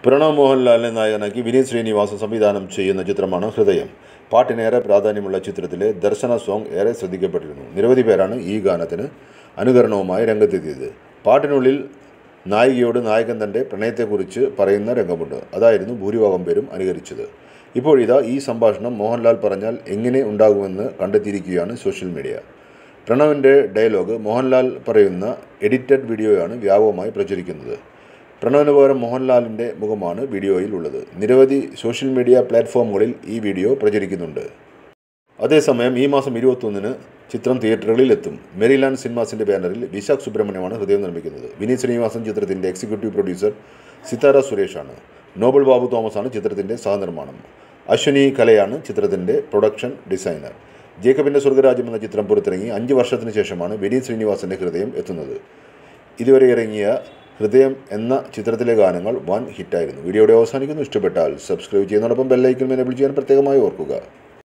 Pranav Mohanlal നായകനാക്കി വിനീത് ശ്രീനിവാസൻ സംവിധാനം ചെയ്യുന്ന ചിത്രമാണ് ഹൃദയം. പാട്ടിനേറെ പ്രാധാന്യമുള്ള ചിത്രത്തിലെ ദർശന സോങ് ഏറെ ശ്രദ്ധിക്കപ്പെട്ടിരുന്നു. നിരവധി പേരാണ് ഈ ഗാനത്തിന് അനുകരണവുമായി രംഗത്തെത്തിയത്. പാട്ടിനുള്ളിൽ നായികയോട് നായകൻ തൻ്റെ പ്രണയത്തെക്കുറിച്ച് പറയുന്ന രംഗമുണ്ട്. അതായിരുന്നു ഭൂരിഭാഗം പേരും അനുകരിച്ചത്. ഇപ്പോഴിതാ ഈ സംഭാഷണം മോഹൻലാൽ പറഞ്ഞാൽ എങ്ങനെ ഉണ്ടാകുമെന്ന് കണ്ടെത്തിയിരിക്കുകയാണ് സോഷ്യൽ മീഡിയ. പ്രണവിൻ്റെ ഡയലോഗ് മോഹൻലാൽ പറയുന്ന എഡിറ്റഡ് വീഡിയോയാണ് വ്യാപകമായി പ്രചരിക്കുന്നത്. പ്രണവിന് പകരം മോഹൻലാലിൻ്റെ മുഖമാണ് വീഡിയോയിൽ ഉള്ളത്. നിരവധി സോഷ്യൽ മീഡിയ പ്ലാറ്റ്ഫോമുകളിൽ ഈ വീഡിയോ പ്രചരിക്കുന്നുണ്ട്. അതേസമയം ഈ മാസം 21-ന് ചിത്രം തിയേറ്ററുകളിൽ എത്തും. മെരിലാൻഡ് സിനിമാസിൻ്റെ ബാനറിൽ വിശാഖ് സുബ്രഹ്മണ്യമാണ് ഹൃദയം നിർമ്മിക്കുന്നത്. വിനീത് ശ്രീനിവാസൻ ചിത്രത്തിൻ്റെ എക്സിക്യൂട്ടീവ് പ്രൊഡ്യൂസർ സിതാര സുരേഷാണ്. നോബൽ ബാബു തോമസാണ് ചിത്രത്തിൻ്റെ സഹനിർമ്മാണം. അശ്വനി കലയാണ് ചിത്രത്തിൻ്റെ പ്രൊഡക്ഷൻ ഡിസൈനർ. ജേക്കബിൻ്റെ സ്വർഗരാജ്യം എന്ന ചിത്രം പുറത്തിറങ്ങി 5 വർഷത്തിന് ശേഷമാണ് വിനീത് ശ്രീനിവാസൻ്റെ ഹൃദയം എത്തുന്നത്. ഇതുവരെ ഇറങ്ങിയ ഹൃദയം എന്ന ചിത്രത്തിലെ ഗാനങ്ങൾ വൻ ഹിറ്റായിരുന്നു. വീഡിയോയുടെ അവസാനിക്കുന്നു. ഇഷ്ടപ്പെട്ടാൽ സബ്സ്ക്രൈബ് ചെയ്യുന്നതോടൊപ്പം ബെല്ലൈക്കൺ എനേബിൾ ചെയ്യാൻ പ്രത്യേകമായി ഓർക്കുക.